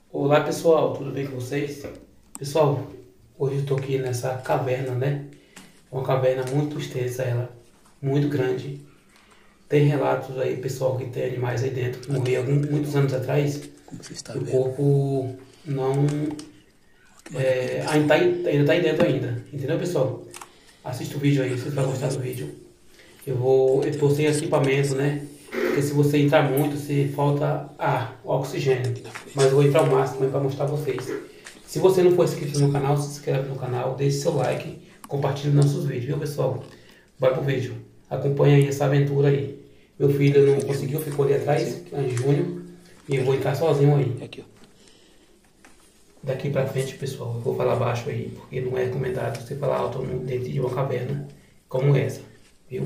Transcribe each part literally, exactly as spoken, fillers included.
Olá pessoal, tudo bem com vocês? Pessoal, hoje eu tô aqui nessa caverna, né? Uma caverna muito extensa, ela, muito grande. Tem relatos aí, pessoal, que tem animais aí dentro que Aqui, morreram meu algum- muitos pessoal, anos atrás como você está e o vendo. corpo não Olha que maravilha, é, pessoal. ainda, tá, ainda tá aí dentro ainda, entendeu pessoal? Assista o vídeo aí, vocês vão Maravilha gostar do mesmo. vídeo. Eu vou, Aqui eu tem tô outra sem pessoa aqui equipamento, descendo. né? Porque se você entrar muito, se falta ar, Outra oxigênio. aqui na Mas eu frente. vou entrar ao máximo para mostrar a vocês. Se você não for inscrito no canal, se inscreve no canal, deixe seu like, compartilhe nossos vídeos, viu pessoal? Vai pro vídeo. Acompanha aí essa aventura aí. Meu filho Meu não filho conseguiu, Júnior. ficou ali atrás, Conheceu? em junho. E eu Pera vou aí. entrar sozinho É aí. aqui, ó. Daqui pra frente, pessoal, eu vou falar baixo aí, porque não é recomendado você falar alto dentro de uma caverna como essa, viu?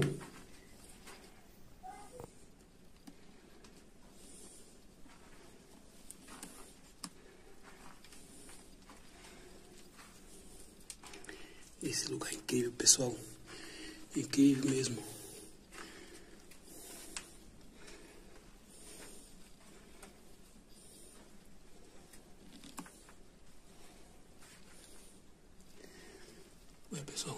Esse lugar é incrível, pessoal. Incrível mesmo. Olha, pessoal.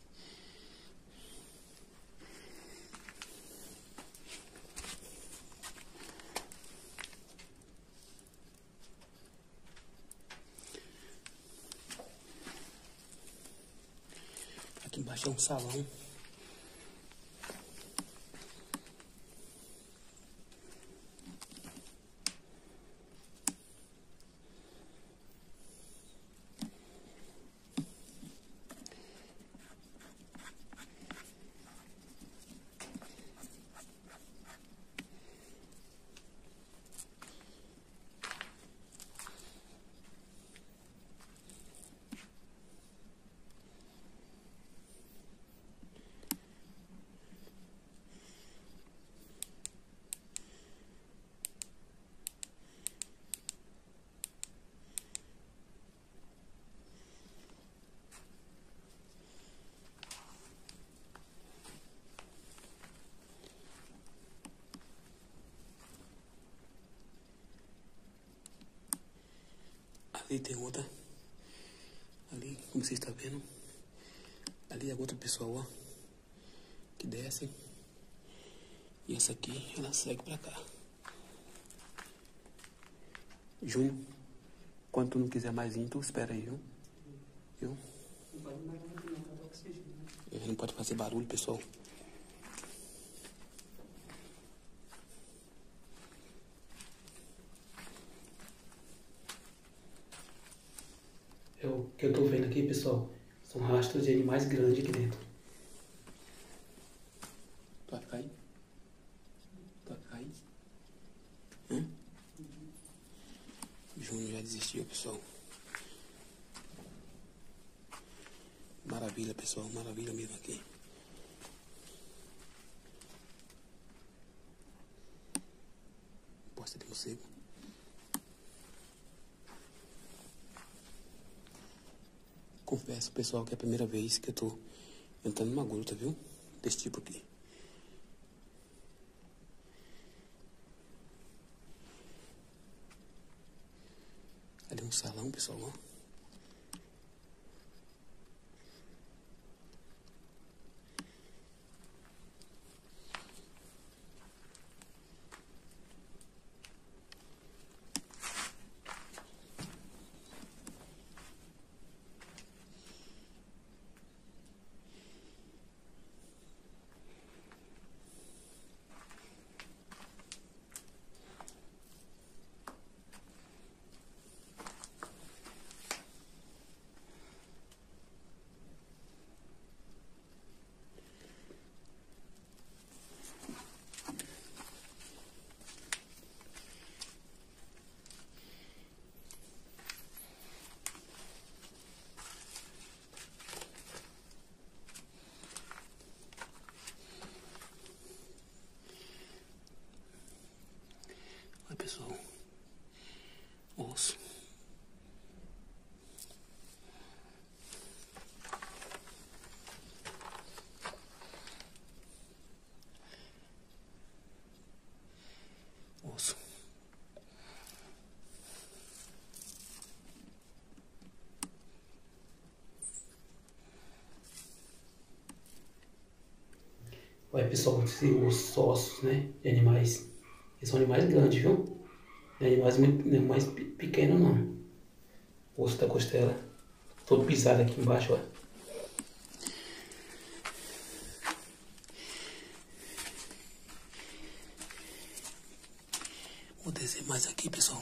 Aqui embaixo é um salão. Ali tem outra. Ali, como você está vendo. Ali é outra pessoa, ó. Que desce. E essa aqui, ela segue pra cá. Júnior, quando tu não quiser mais ir, tu espera aí, viu? Viu? Ele não pode fazer barulho, pessoal. É o que eu tô vendo aqui, pessoal, são rastros de animais grandes aqui dentro. Tu vai ficar aí? Tu vai ficar aí? Hã? Júnior já desistiu, pessoal. Maravilha, pessoal. Maravilha mesmo aqui. Posta de morcego. Confesso, pessoal, que é a primeira vez que eu tô entrando numa gruta, viu? Desse tipo aqui. Ali é um salão, pessoal, ó. Olha, pessoal, os ossos, né? De animais. Eles são animais grandes, viu? Não é animais, muito, não é animais pequenos, não. O osso da costela. Todo pisado aqui embaixo, ó. Vou descer mais aqui, pessoal.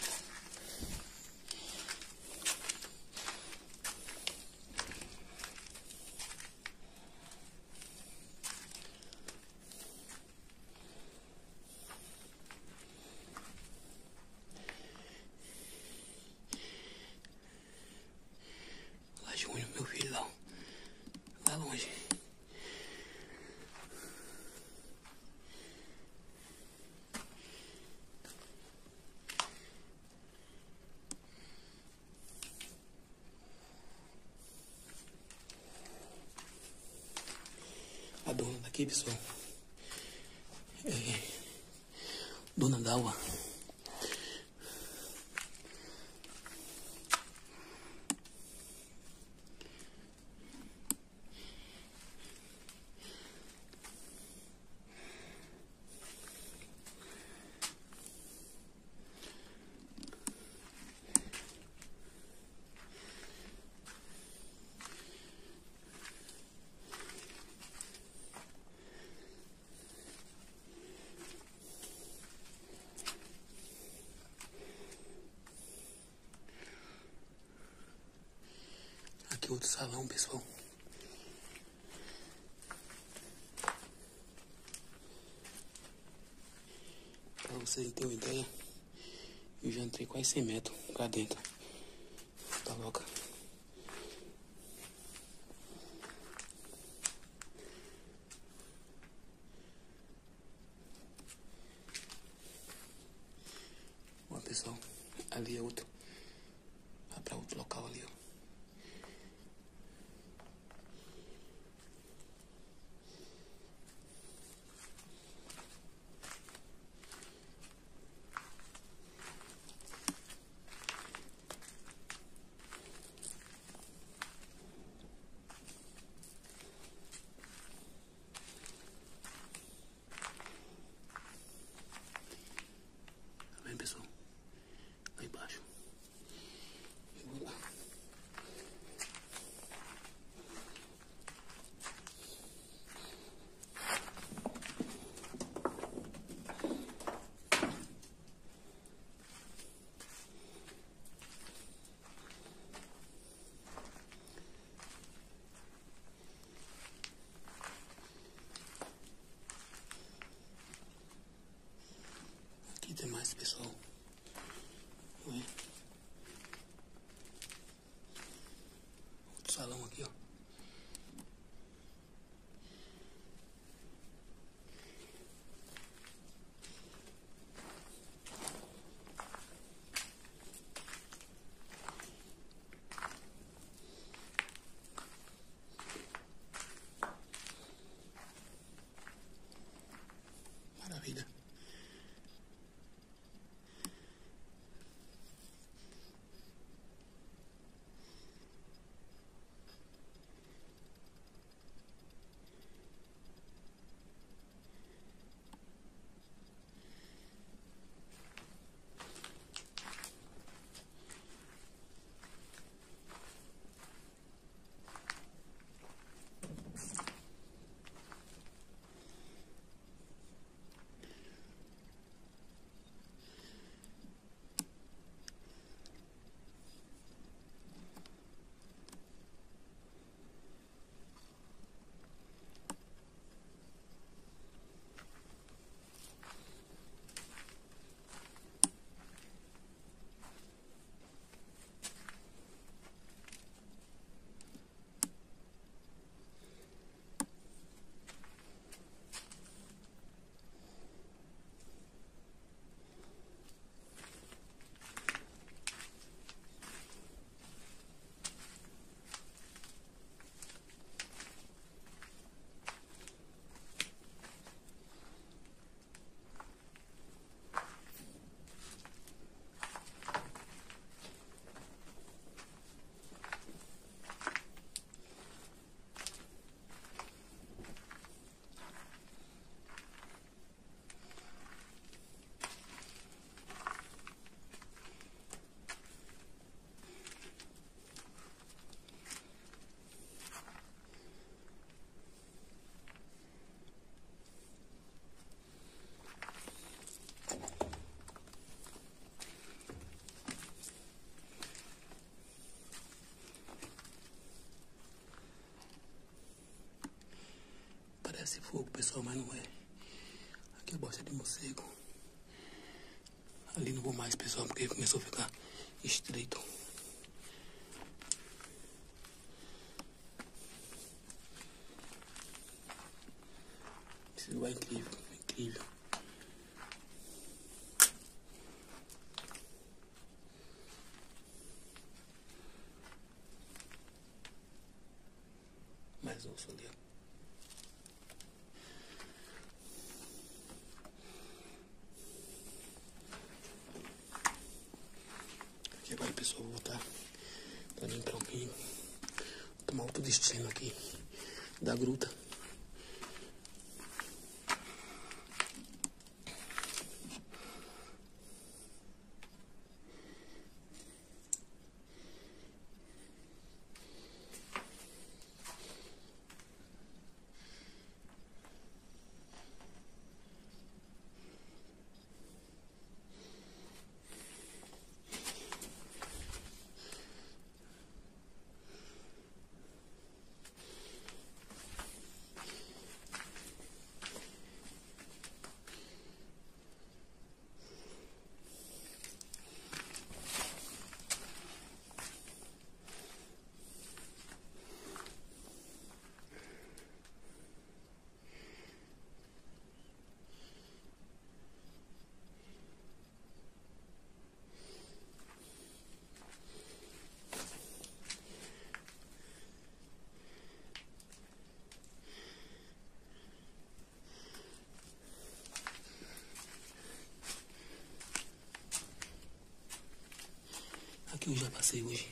Lá, Júnior, meu filho, lá, lá longe. A dona daqui, pessoal, é Dona Dalva. Aqui outro salão, pessoal. Pra vocês terem uma ideia, eu já entrei quase cem metros cá dentro. Tá louca. Ó, pessoal, ali é outro. Vai pra outro local ali, ó. Tá vendo, pessoal? Lá embaixo. Eu vou lá. Parece fogo, pessoal, mas não é. Aqui é bosta de morcego. Ali não vou mais, pessoal, porque começou a ficar estreito. Esse lugar é incrível, incrível. Mais um ali, ó. Aqui agora, pessoal, vou voltar pra mim, pra mim. Vou tomar outro destino aqui da gruta. Aqui eu já passei hoje.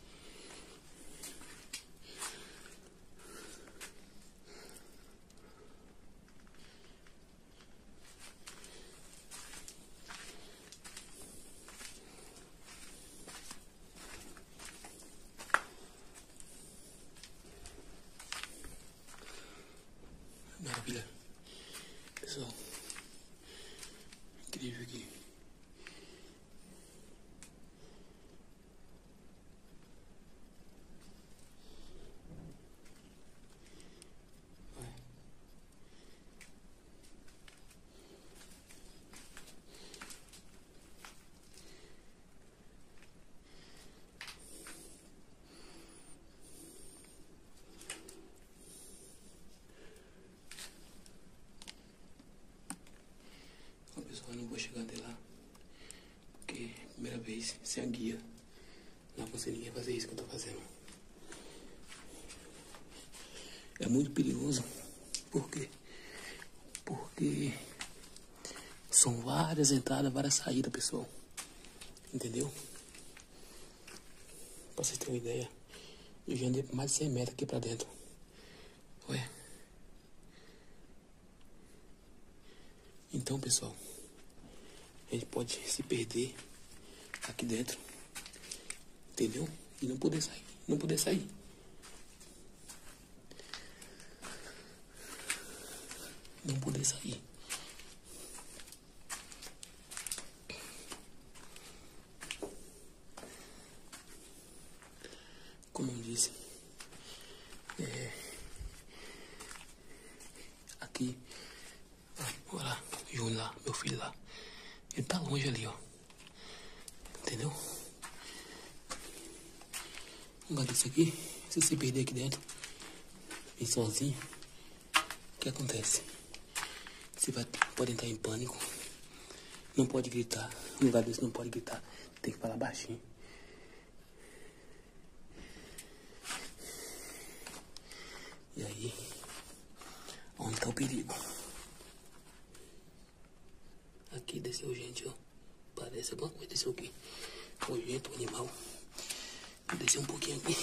Maravilha. Pessoal, incrível aqui. Eu não vou chegar até lá, porque primeira vez sem a guia, não conseguiria fazer isso que eu tô fazendo. É muito perigoso, por quê? Porque são várias entradas, várias saídas, pessoal, entendeu? Pra vocês terem uma ideia, eu já andei por mais de cem metros aqui pra dentro. Ué. Então, pessoal, a gente pode se perder aqui dentro, entendeu? E não poder sair, não poder sair. Não poder sair. Como eu disse, é, aqui, olha lá, Júnior lá, meu filho lá. Ele tá longe ali, ó. Entendeu? Um lugar desse aqui, se você perder aqui dentro, e sozinho, o que acontece? Você vai, pode entrar em pânico. Não pode gritar. Um lugar desse não pode gritar. Tem que falar baixinho. E aí, onde tá o perigo? Aqui desceu gente, ó. Parece alguma coisa desceu aqui. O jeito, o animal. Vou descer um pouquinho aqui.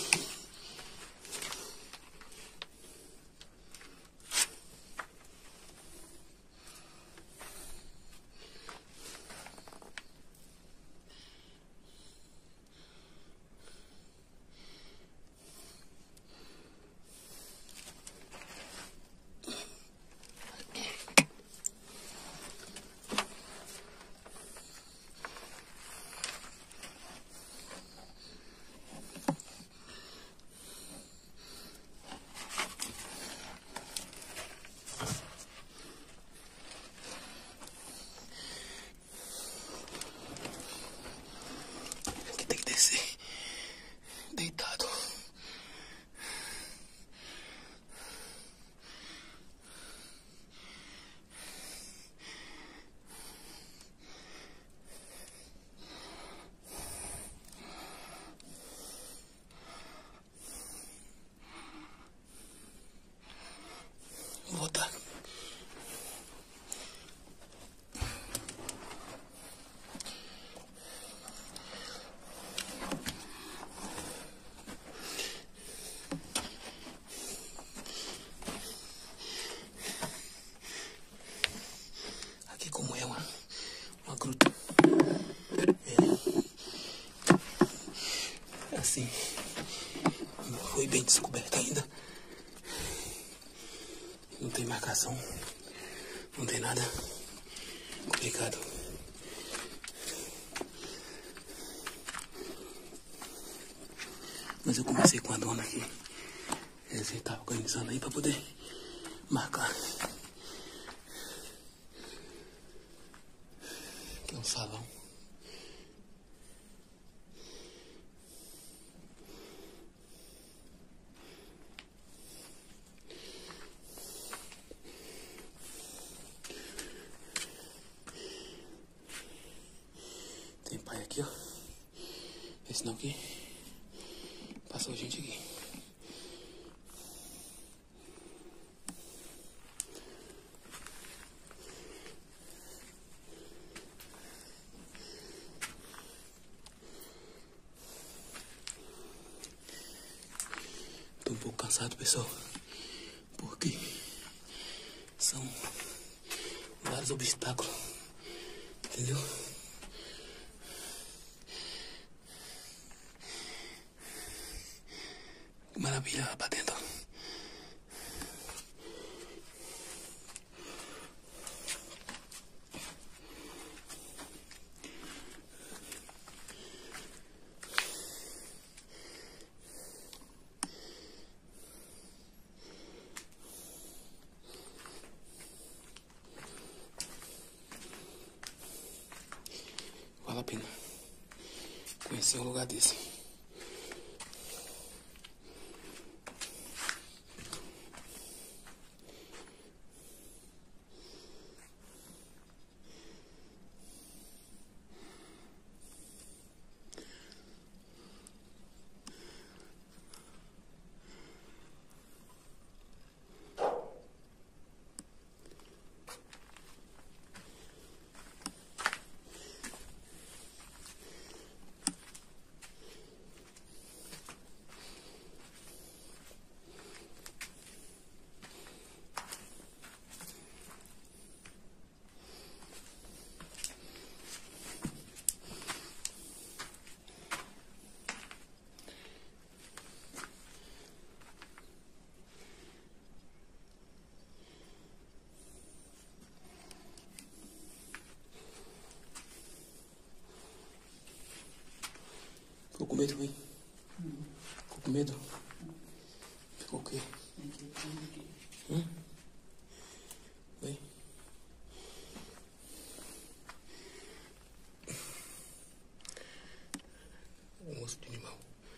deitado. Vou voltar. Aqui como é uma, uma gruta. É assim. Não foi bem descoberta ainda. Não tem marcação, não tem nada. Complicado. Mas eu comecei com a dona aqui. Eles estavam organizando aí pra poder marcar. Aqui é um salão. Tem pai aqui, ó. Esse não aqui. Passou gente aqui. Tô um pouco cansado, pessoal. Porque são vários obstáculos. Entendeu? Maravilha lá pra dentro. Vale a pena conhecer um lugar desse. Ficou com medo, hein? Hum. Ficou com medo? Hum. Ficou o quê? Hum? Vem. Um osso de animal.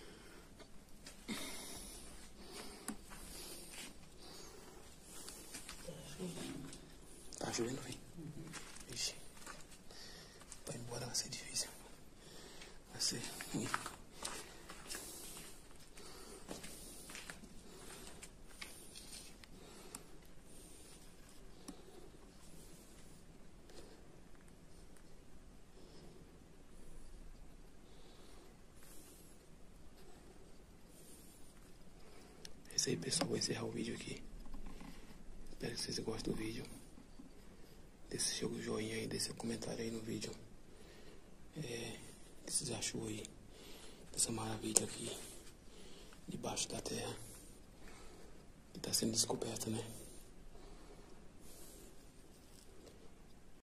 Tá chovendo, vem. Uhum. Ixi. Vai embora, vai ser difícil. Vai ser ruim. É isso aí, pessoal. Vou encerrar o vídeo aqui. Espero que vocês gostem do vídeo. Deixe seu joinha aí, deixe seu comentário aí no vídeo. É, o que vocês achou aí dessa maravilha aqui debaixo da terra que está sendo descoberta, né?